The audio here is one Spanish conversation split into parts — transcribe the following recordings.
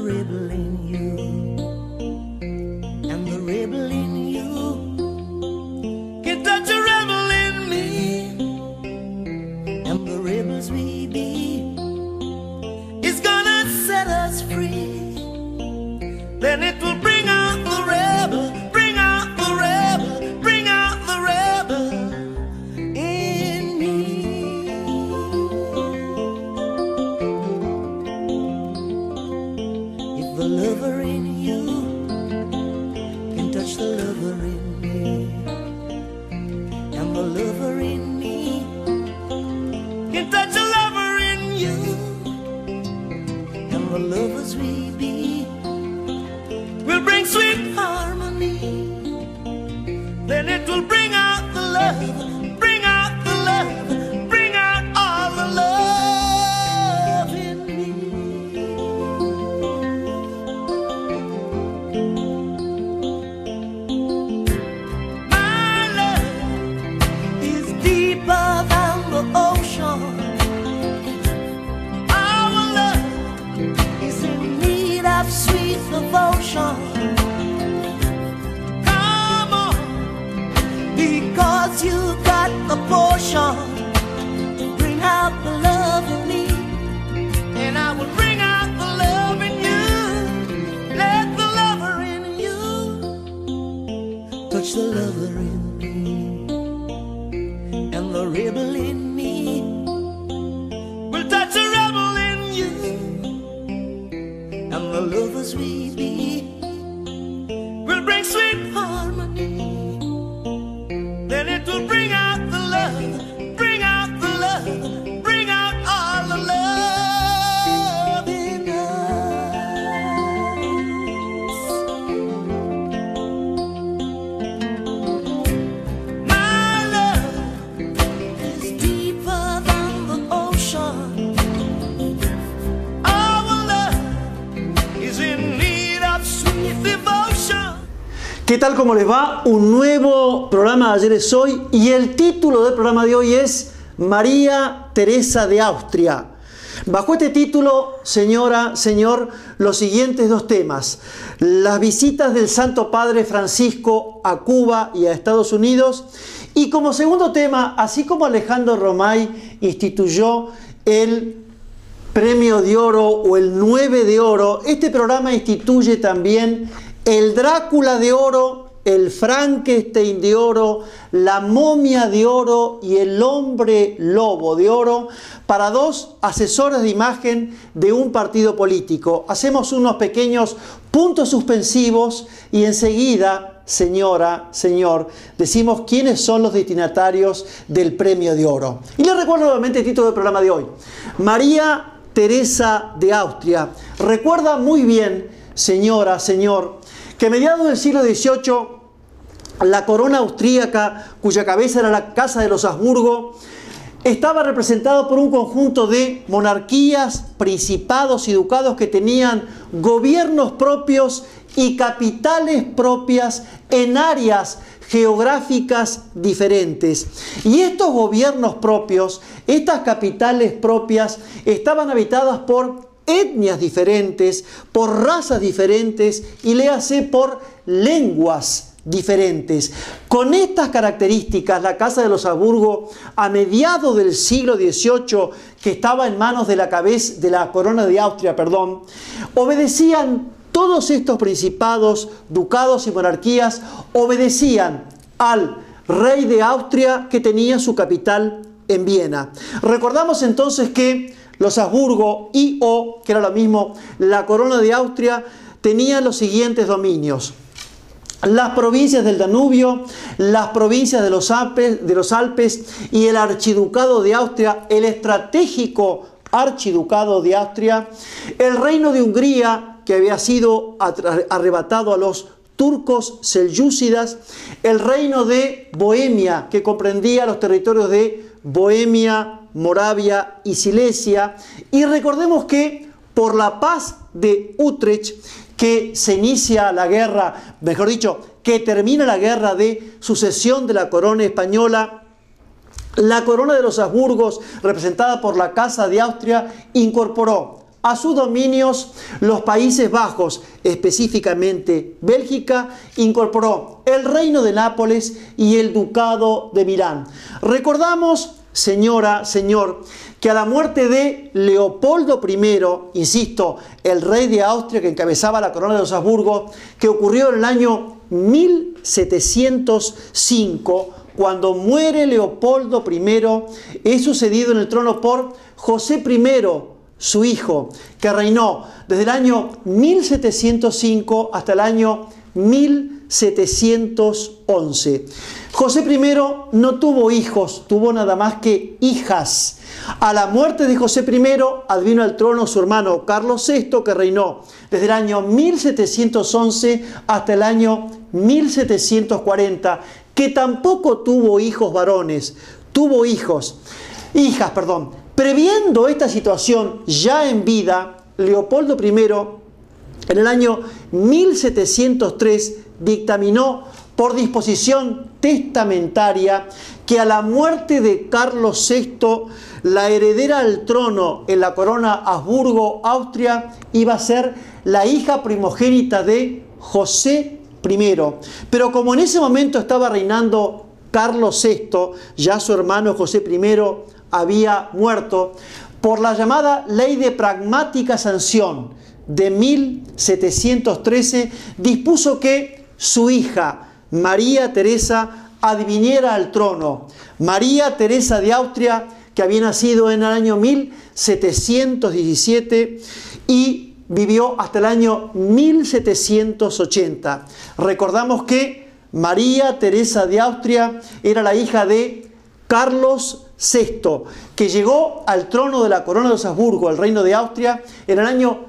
rebel in you, and the rebel in you can touch a rebel in me, and the rebels we be is gonna set us free. Then it will bring out the rebel, bring out the rebel, bring out the rebel in me. If the lover in you can touch the lover in me, and the lover in me can touch a lover in you, and the lovers we be will bring sweet harmony. Then it will bring out the love, bring out the love, bring out all the love in me. My love is deeper than the ocean. Our love is in need of sweet devotion. Come on, because you got the portion to bring out the love in me, and I will bring out the love in you. Let the lover in you touch the lover in me, and the rebel in me will touch a rebel in you, and the lovers we be will bring sweet harmony. Then it will bring out the love, bring out the love, bring out all the love in us. My love is deeper than the ocean. Our love is in need of sweet devotion. ¿Qué tal? ¿Cómo les va? Un nuevo programa de Ayer es Hoy, y el título del programa de hoy es María Teresa de Austria. Bajo este título, señora, señor, los siguientes dos temas: las visitas del Santo Padre Francisco a Cuba y a Estados Unidos, y como segundo tema, así como Alejandro Romay instituyó el Premio de Oro o el 9 de Oro, este programa instituye también el Drácula de Oro, el Frankenstein de Oro, la Momia de Oro y el Hombre Lobo de Oro para dos asesores de imagen de un partido político. Hacemos unos pequeños puntos suspensivos y enseguida, señora, señor, decimos quiénes son los destinatarios del Premio de Oro. Y les recuerdo nuevamente el título del programa de hoy: María Teresa de Austria. Recuerda muy bien, señora, señor, que a mediados del siglo XVIII la corona austríaca, cuya cabeza era la Casa de los Habsburgo, estaba representada por un conjunto de monarquías, principados y ducados que tenían gobiernos propios y capitales propias en áreas geográficas diferentes. Y estos gobiernos propios, estas capitales propias, estaban habitadas por etnias diferentes, por razas diferentes y léase por lenguas diferentes. Con estas características, la Casa de los Habsburgo, a mediados del siglo XVIII, que estaba en manos de la corona de Austria, obedecían todos estos principados, ducados y monarquías, obedecían al rey de Austria, que tenía su capital en Viena. Recordamos entonces que los Habsburgo que era lo mismo, la corona de Austria, tenían los siguientes dominios: las provincias del Danubio, las provincias de los Alpes y el archiducado de Austria, el estratégico archiducado de Austria, el reino de Hungría, que había sido arrebatado a los turcos selyúcidas, el reino de Bohemia, que comprendía los territorios de Bohemia, Moravia y Silesia. Y recordemos que por la paz de Utrecht, que se inicia la guerra, mejor dicho, que termina la guerra de sucesión de la corona española, la corona de los Habsburgos, representada por la Casa de Austria, incorporó a sus dominios los Países Bajos, específicamente Bélgica, incorporó el reino de Nápoles y el ducado de Milán. Recordamos, señora, señor, que a la muerte de Leopoldo I, insisto, el rey de Austria que encabezaba la corona de los Habsburgo, que ocurrió en el año 1705, cuando muere Leopoldo I, es sucedido en el trono por José I, su hijo, que reinó desde el año 1705 hasta el año 1711. José I no tuvo hijos, tuvo nada más que hijas. A la muerte de José I advino al trono su hermano Carlos VI, que reinó desde el año 1711 hasta el año 1740, que tampoco tuvo hijos varones, tuvo hijas. Previendo esta situación ya en vida, Leopoldo I en el año 1703 dictaminó por disposición testamentaria que a la muerte de Carlos VI, la heredera al trono en la corona Habsburgo-Austria iba a ser la hija primogénita de José I. Pero como en ese momento estaba reinando Carlos VI, ya su hermano José I había muerto, por la llamada Ley de Pragmática Sanción de 1713, dispuso que su hija María Teresa adviniera al trono. María Teresa de Austria, que había nacido en el año 1717 y vivió hasta el año 1780. Recordamos que María Teresa de Austria era la hija de Carlos VI, que llegó al trono de la corona de los Habsburgo, el reino de Austria, en el año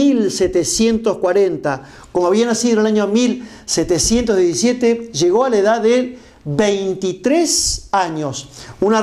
1740. Como había nacido en el año 1717, llegó a la edad de 23 años. Una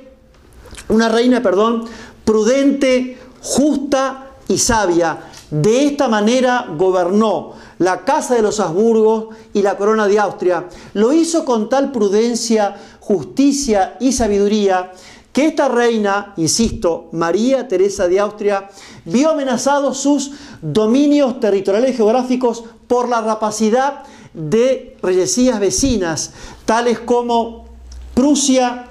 reina, prudente, justa y sabia. De esta manera gobernó la casa de los Habsburgo y la corona de Austria. Lo hizo con tal prudencia, justicia y sabiduría que esta reina, insisto, María Teresa de Austria, vio amenazados sus dominios territoriales y geográficos por la rapacidad de reyesías vecinas, tales como Prusia,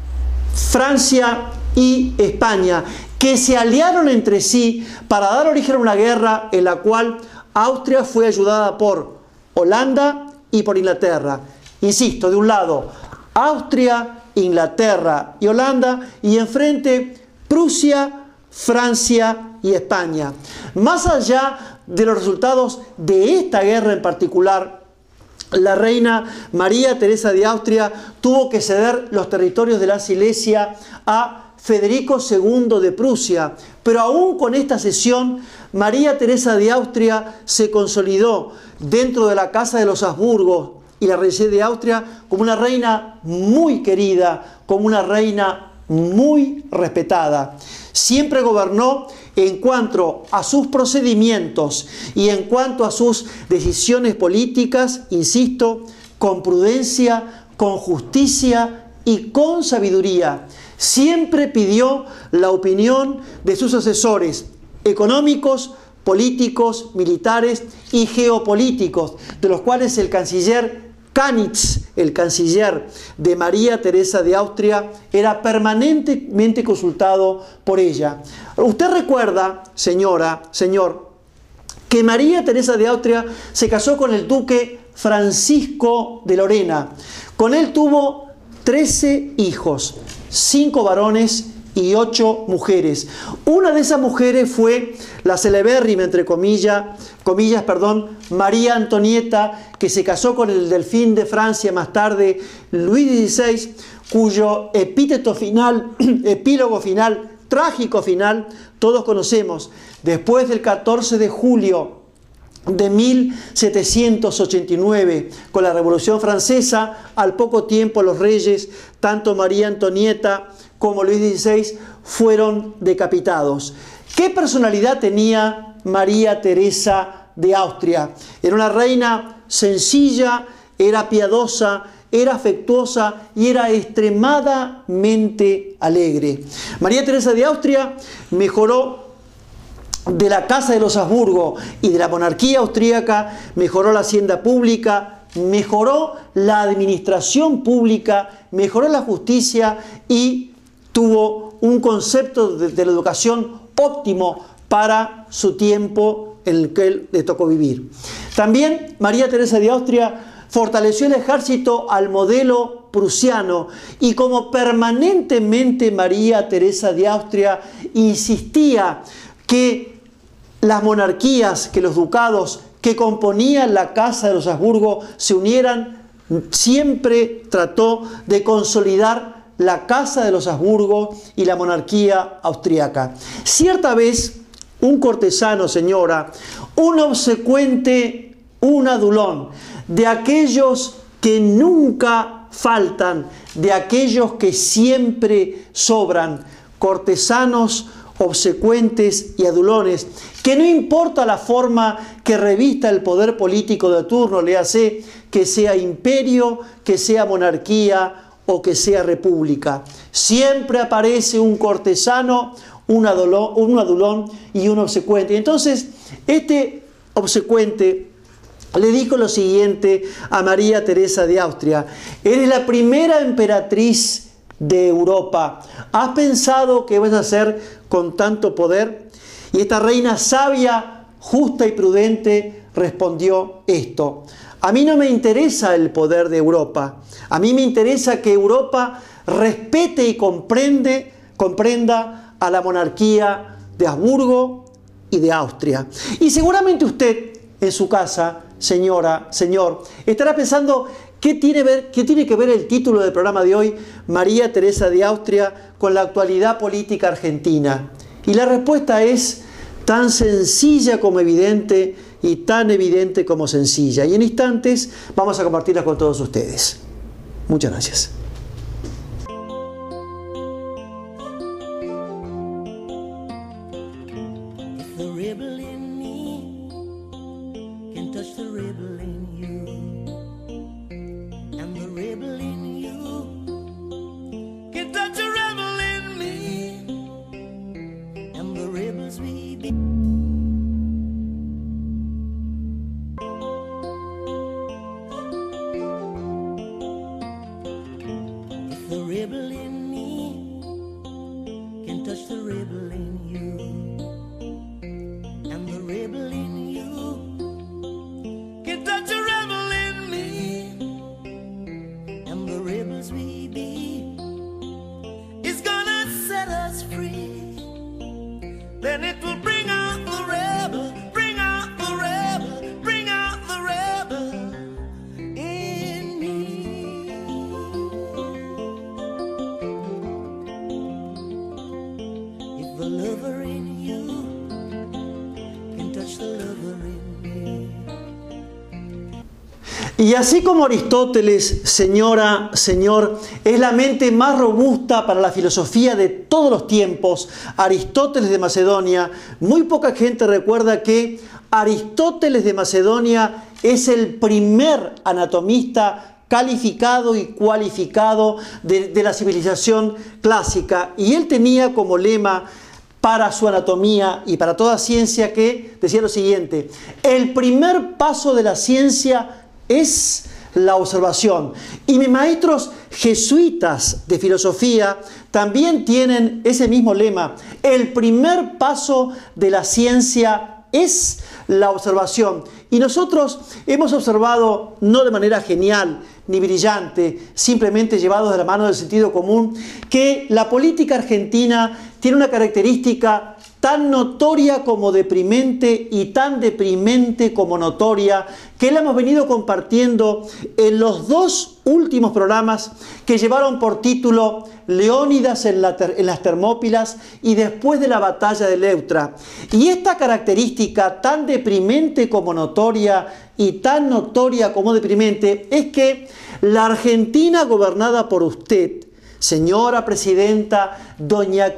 Francia y España, que se aliaron entre sí para dar origen a una guerra en la cual Austria fue ayudada por Holanda y por Inglaterra. Insisto, de un lado, Austria, Inglaterra y Holanda, y enfrente Prusia, Francia y España. Más allá de los resultados de esta guerra en particular, la reina María Teresa de Austria tuvo que ceder los territorios de la Silesia a Federico II de Prusia, pero aún con esta cesión, María Teresa de Austria se consolidó dentro de la casa de los Habsburgo y la reyes de Austria como una reina muy querida, como una reina muy respetada. Siempre gobernó en cuanto a sus procedimientos y en cuanto a sus decisiones políticas, insisto, con prudencia, con justicia y con sabiduría. Siempre pidió la opinión de sus asesores económicos, políticos, militares y geopolíticos, de los cuales el canciller Kanitz, el canciller de María Teresa de Austria, era permanentemente consultado por ella. Usted recuerda, señora, señor, que María Teresa de Austria se casó con el duque Francisco de Lorena. Con él tuvo 13 hijos, 5 varones y 8 mujeres. Una de esas mujeres fue la celebérrima, entre comillas, María Antonieta, que se casó con el delfín de Francia, más tarde Luis XVI, cuyo epílogo final, trágico final, todos conocemos. Después del 14 de julio de 1789, con la Revolución Francesa, al poco tiempo los reyes, tanto María Antonieta como Luis XVI, fueron decapitados. ¿Qué personalidad tenía María Teresa de Austria? Era una reina sencilla, era piadosa, era afectuosa y era extremadamente alegre. María Teresa de Austria mejoró de la Casa de los Habsburgo y de la monarquía austríaca, mejoró la hacienda pública, mejoró la administración pública, mejoró la justicia y tuvo un concepto de la educación óptimo para su tiempo en el que le tocó vivir. También María Teresa de Austria fortaleció el ejército al modelo prusiano y como permanentemente María Teresa de Austria insistía que las monarquías, que los ducados que componían la Casa de los Habsburgo se unieran, siempre trató de consolidar la Casa de los Habsburgo y la monarquía austríaca. Cierta vez, un cortesano, señora, un obsecuente, un adulón, de aquellos que nunca faltan, de aquellos que siempre sobran, cortesanos, obsecuentes y adulones, que no importa la forma que revista el poder político de turno, léase que sea imperio, que sea monarquía o que sea república, siempre aparece un cortesano, un adulón y un obsecuente. Entonces, este obsecuente le dijo lo siguiente a María Teresa de Austria: eres la primera emperatriz de Europa. ¿Has pensado qué vas a hacer con tanto poder? Y esta reina sabia, justa y prudente respondió esto: a mí no me interesa el poder de Europa. A mí me interesa que Europa respete y comprenda a la monarquía de Habsburgo y de Austria. Y seguramente usted en su casa, señora, señor, estará pensando: ¿qué tiene que ver el título del programa de hoy, María Teresa de Austria, con la actualidad política argentina? Y la respuesta es tan sencilla como evidente y tan evidente como sencilla. Y en instantes vamos a compartirla con todos ustedes. Muchas gracias. Y así como Aristóteles, señora, señor, es la mente más robusta para la filosofía de todos los tiempos, Aristóteles de Macedonia, muy poca gente recuerda que Aristóteles de Macedonia es el primer anatomista calificado y cualificado de la civilización clásica. Y él tenía como lema para su anatomía y para toda ciencia que decía lo siguiente: el primer paso de la ciencia es la observación. Y mis maestros jesuitas de filosofía también tienen ese mismo lema: el primer paso de la ciencia es la observación. Y nosotros hemos observado, no de manera genial ni brillante, simplemente llevados de la mano del sentido común, que la política argentina tiene una característica tan notoria como deprimente y tan deprimente como notoria, que la hemos venido compartiendo en los dos últimos programas que llevaron por título Leónidas en las Termópilas y después de la batalla de Leuctra. Y esta característica tan deprimente como notoria y tan notoria como deprimente es que la Argentina gobernada por usted, señora presidenta doña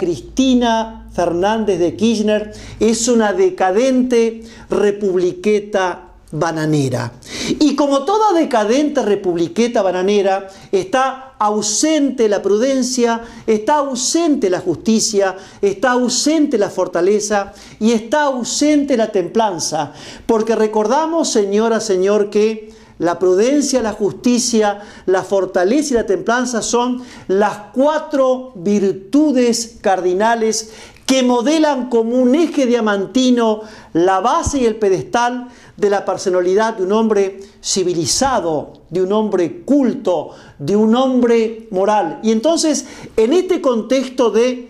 Cristina Fernández de Kirchner, es una decadente republiqueta bananera. Y como toda decadente republiqueta bananera, está ausente la prudencia, está ausente la justicia, está ausente la fortaleza y está ausente la templanza. Porque recordamos, señora, señor, que la prudencia, la justicia, la fortaleza y la templanza son las 4 virtudes cardinales que modelan como un eje diamantino la base y el pedestal de la personalidad de un hombre civilizado, de un hombre culto, de un hombre moral. Y entonces, en este contexto de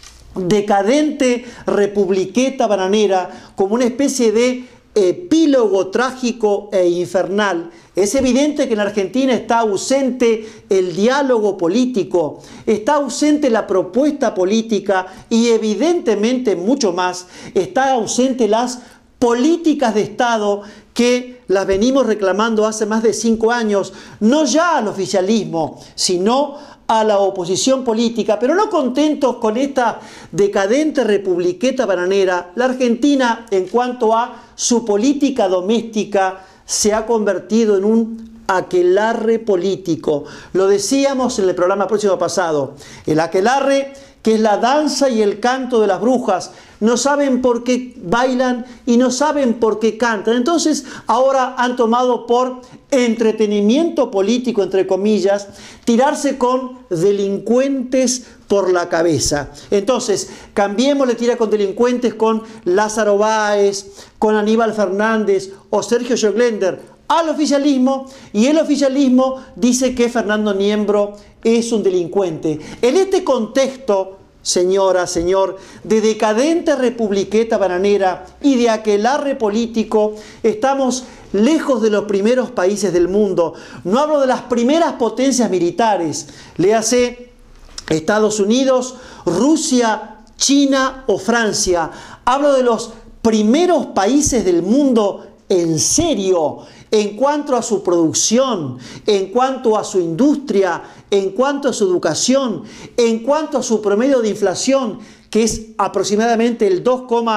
decadente republiqueta bananera, como una especie de epílogo trágico e infernal, es evidente que en Argentina está ausente el diálogo político, está ausente la propuesta política y evidentemente mucho más, está ausente las políticas de Estado que las venimos reclamando hace más de 5 años, no ya al oficialismo, sino a la oposición política. Pero no contentos con esta decadente republiqueta bananera, la Argentina, en cuanto a su política doméstica, se ha convertido en un aquelarre político. Lo decíamos en el programa próximo pasado, el aquelarre, que es la danza y el canto de las brujas. No saben por qué bailan y no saben por qué cantan. Entonces ahora han tomado por entretenimiento político, entre comillas, tirarse con delincuentes por la cabeza. Entonces, cambiemos, le tira con delincuentes con Lázaro Báez, con Aníbal Fernández o Sergio Schoglender al oficialismo, y el oficialismo dice que Fernando Niembro es un delincuente. En este contexto, señora, señor, de decadente republiqueta bananera y de aquelarre político, estamos lejos de los primeros países del mundo. No hablo de las primeras potencias militares, léase Estados Unidos, Rusia, China o Francia. Hablo de los primeros países del mundo en serio, en cuanto a su producción, en cuanto a su industria, en cuanto a su educación, en cuanto a su promedio de inflación, que es aproximadamente el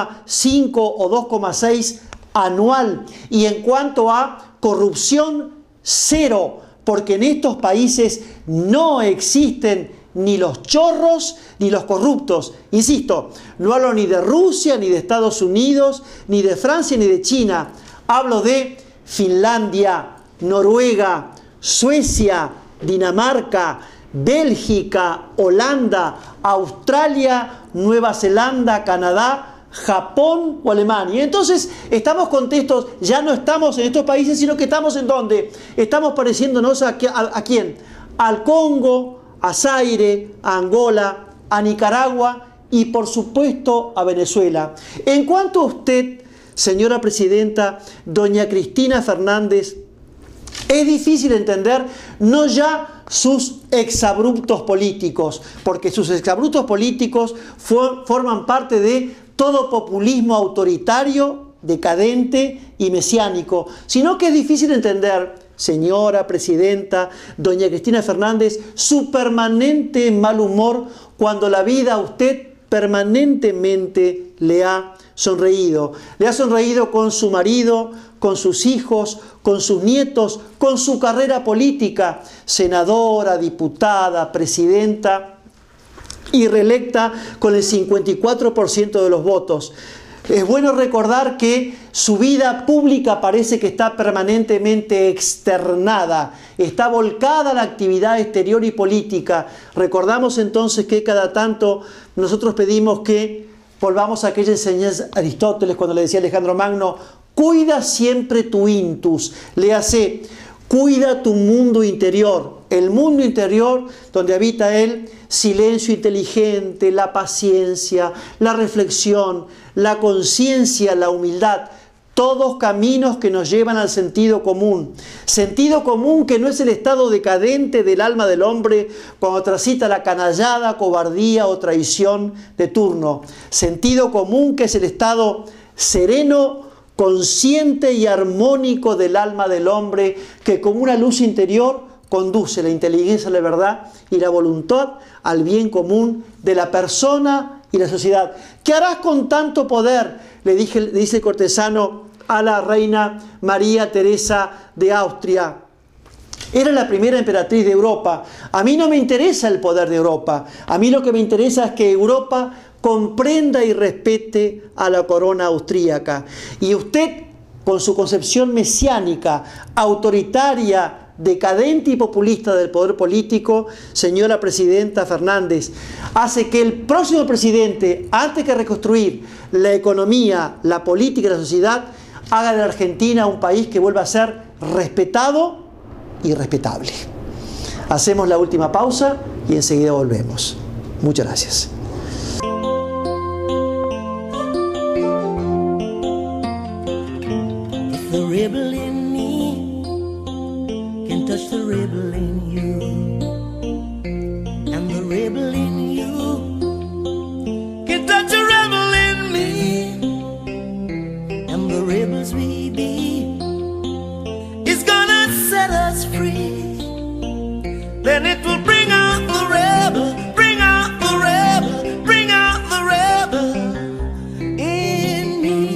2,5 o 2,6 anual, y en cuanto a corrupción, cero, porque en estos países no existen ni los chorros ni los corruptos. Insisto, no hablo ni de Rusia, ni de Estados Unidos, ni de Francia, ni de China. Hablo de Finlandia, Noruega, Suecia, Dinamarca, Bélgica, Holanda, Australia, Nueva Zelanda, Canadá, Japón o Alemania. Entonces estamos contentos, ya no estamos en estos países, sino que estamos en donde estamos pareciéndonos a quién, al Congo, a Zaire, a Angola, a Nicaragua y por supuesto a Venezuela. En cuanto a usted, señora presidenta, doña Cristina Fernández, es difícil entender no ya sus exabruptos políticos, porque sus exabruptos políticos forman parte de todo populismo autoritario, decadente y mesiánico, sino que es difícil entender, señora presidenta, doña Cristina Fernández, su permanente mal humor cuando la vida a usted permanentemente le ha sonreído. Le ha sonreído con su marido, con sus hijos, con sus nietos, con su carrera política, senadora, diputada, presidenta y reelecta con el 54% de los votos. Es bueno recordar que su vida pública parece que está permanentemente externada, está volcada a la actividad exterior y política. Recordamos entonces que cada tanto nosotros pedimos que volvamos a aquella enseñanza de Aristóteles cuando le decía Alejandro Magno: cuida siempre tu intus, léase, cuida tu mundo interior, el mundo interior donde habita el silencio inteligente, la paciencia, la reflexión, la conciencia, la humildad, todos caminos que nos llevan al sentido común que no es el estado decadente del alma del hombre cuando transita la canallada, cobardía o traición de turno, sentido común que es el estado sereno, consciente y armónico del alma del hombre que con una luz interior conduce la inteligencia, la verdad y la voluntad al bien común de la persona y la sociedad. ¿Qué harás con tanto poder?, le dice el cortesano a la reina María Teresa de Austria. Era la primera emperatriz de Europa. A mí no me interesa el poder de Europa. A mí lo que me interesa es que Europa comprenda y respete a la corona austríaca. Y usted, con su concepción mesiánica, autoritaria, decadente y populista del poder político, señora presidenta Fernández, hace que el próximo presidente, antes que reconstruir la economía, la política y la sociedad, haga de la Argentina un país que vuelva a ser respetado y respetable. Hacemos la última pausa y enseguida volvemos. Muchas gracias. The rebel in me can touch the rebel in you, and the rebel in you can touch a rebel in me, and the rebels we be is gonna set us free. Then it will bring out the rebel, bring out the rebel, bring out the rebel in me.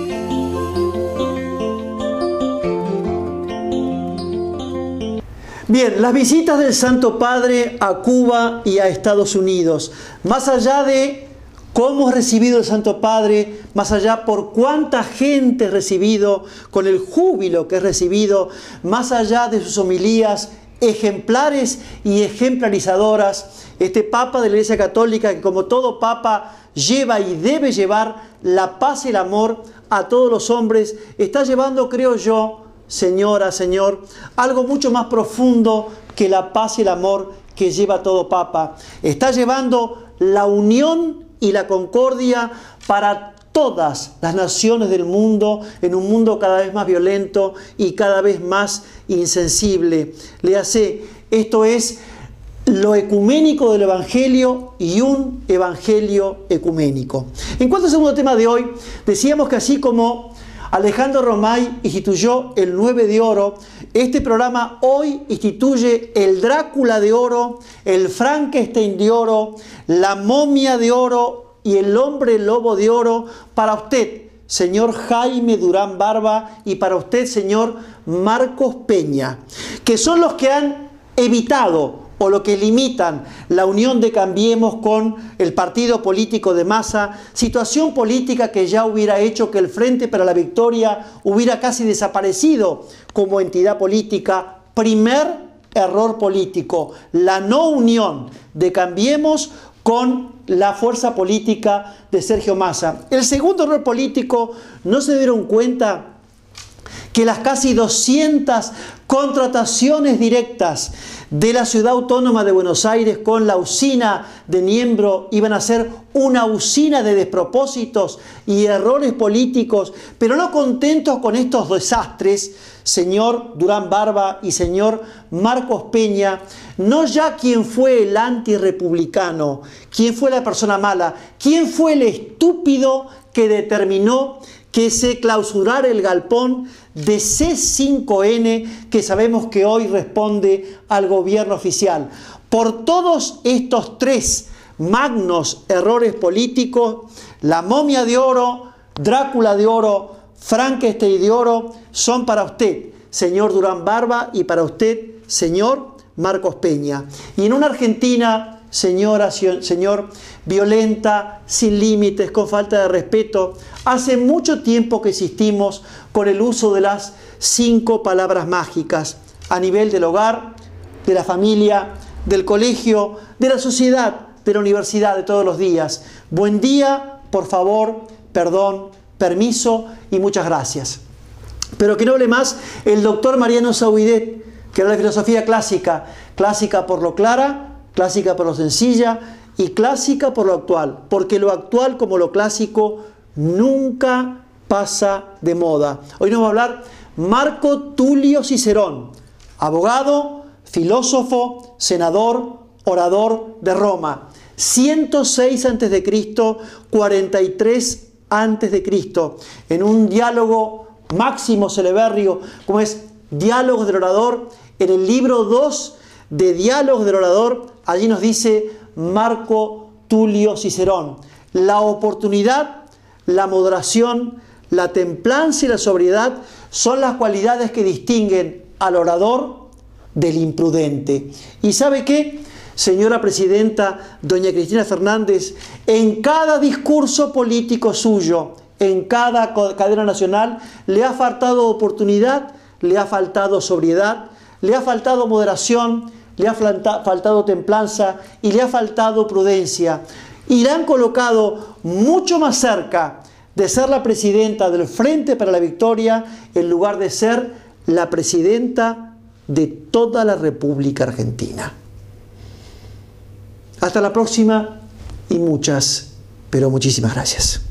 Bien, las visitas del Santo Padre a Cuba y a Estados Unidos, más allá de cómo es recibido el Santo Padre, más allá por cuánta gente es recibido, con el júbilo que es recibido, más allá de sus homilías ejemplares y ejemplarizadoras, este Papa de la Iglesia Católica, que como todo Papa lleva y debe llevar la paz y el amor a todos los hombres, está llevando, creo yo, señora, señor, algo mucho más profundo que la paz y el amor que lleva todo Papa. Está llevando la unión y la concordia para todas las naciones del mundo, en un mundo cada vez más violento y cada vez más insensible. Léase, esto es lo ecuménico del Evangelio y un Evangelio ecuménico. En cuanto al segundo tema de hoy, decíamos que así como Alejandro Romay instituyó el 9 de oro, este programa hoy instituye el Drácula de oro, el Frankenstein de oro, la momia de oro y el hombre lobo de oro para usted, señor Jaime Durán Barba, y para usted, señor Marcos Peña, que son los que han evitado o lo que limitan la unión de Cambiemos con el partido político de Massa, situación política que ya hubiera hecho que el Frente para la Victoria hubiera casi desaparecido como entidad política. Primer error político, la no unión de Cambiemos con la fuerza política de Sergio Massa. El segundo error político, no se dieron cuenta que las casi 200 contrataciones directas de la Ciudad Autónoma de Buenos Aires con la usina de Niembro iban a ser una usina de despropósitos y errores políticos, pero no contentos con estos desastres, señor Durán Barba y señor Marcos Peña, no ya quién fue el antirrepublicano, quién fue la persona mala, quién fue el estúpido que determinó que se clausurara el galpón de C5N, que sabemos que hoy responde al gobierno oficial. Por todos estos tres magnos errores políticos, la momia de oro, Drácula de oro, Frankenstein de oro, son para usted, señor Durán Barba, y para usted, señor Marcos Peña. Y en una Argentina, señora, señor, violenta, sin límites, con falta de respeto, hace mucho tiempo que insistimos con el uso de las 5 palabras mágicas a nivel del hogar, de la familia, del colegio, de la sociedad, de la universidad, de todos los días. Buen día, por favor, perdón, permiso y muchas gracias. Pero que no hable más el doctor Mariano Sauidet, que era la filosofía clásica, clásica por lo clara, clásica por lo sencilla y clásica por lo actual, porque lo actual como lo clásico nunca pasa de moda. Hoy nos va a hablar Marco Tulio Cicerón, abogado, filósofo, senador, orador de Roma, 106 a.C., 43 a.C., en un diálogo máximo celebérrimo, como es Diálogos del Orador, en el libro 2 de Diálogos del Orador, allí nos dice Marco Tulio Cicerón: la oportunidad, la moderación, la templanza y la sobriedad son las cualidades que distinguen al orador del imprudente. ¿Y sabe qué, señora presidenta, doña Cristina Fernández? En cada discurso político suyo, en cada cadena nacional, le ha faltado oportunidad, le ha faltado sobriedad, le ha faltado moderación, le ha faltado templanza y le ha faltado prudencia. Y la han colocado mucho más cerca de ser la presidenta del Frente para la Victoria en lugar de ser la presidenta de toda la República Argentina. Hasta la próxima y muchas, pero muchísimas gracias.